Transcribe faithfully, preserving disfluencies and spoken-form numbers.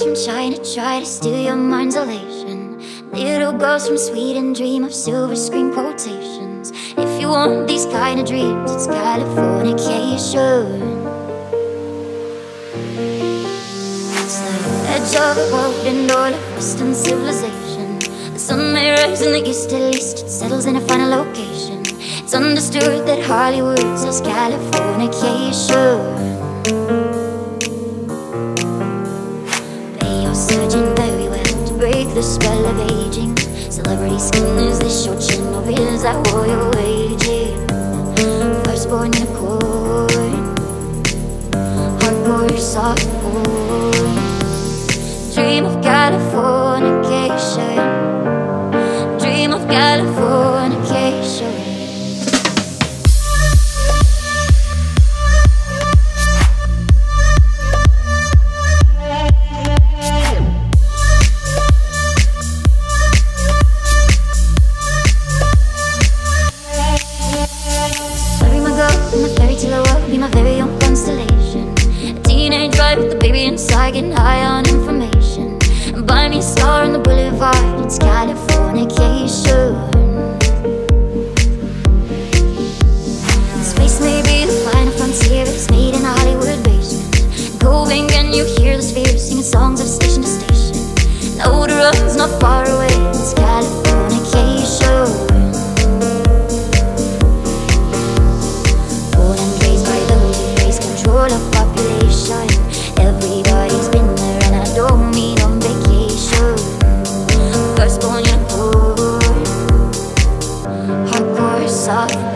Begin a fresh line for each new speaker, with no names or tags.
boys from China try to steal your mind's elation. Little girls from Sweden dream of silver screen quotations. If you want these kind of dreams, it's Californication. It's the edge of a golden door of Western civilization. The sun may rise in the east, at least it settles in a final location. It's understood that Hollywood sells Californication. They are surging very well to break the spell of aging. Celebrity skin, is this your chin, or is that war you're waging? Firstborn unicorn, hardcore soft porn. Dream of Californication, dream of Californication. In the fairy tale world, be my very own constellation. A teenage vibe with the baby inside, getting high on information. And buy me a star on the boulevard, it's Californication. Space may be the final frontier, but it's made in a Hollywood basement. Going and you hear the spheres singing songs of station to station. No, the road's not far away, it's Californication. Of population, everybody's been there, and I don't mean on vacation. Firstborn unicorn, hardcore soft